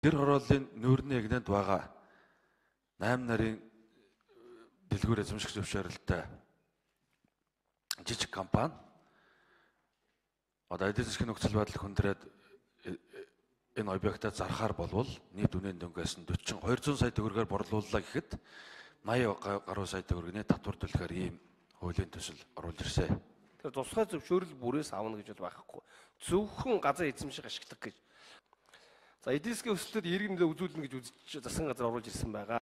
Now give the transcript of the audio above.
Гэр хорооллын нүүрний эгнэнд байгаа 8 нарын дэлгүүр эзэмших зөвшөөрөлтэй жижиг компани одоо эдийн засгийн нөхцөл байдал хүндрээд энэ объектаа зархаар болвол нийт үнийн дөнгөөс нь 200 сая төгрөгөөр борлууллаа гэхэд 80 гаруй сая төгрөгийн татвар төлөхөөр ийм хуулийн төсөл оруулж ирсэн. Тэр тусгай зөвшөөрөл бүрээс авна гэж бол байхгүй. Зөвхөн газар эзэмших ашиглах гэж. За эдийн засгийн өсөлтөд иргэн нөлөө үзүүлнэ гэж үзэж засгийн газар оруулж ирсэн байгаа.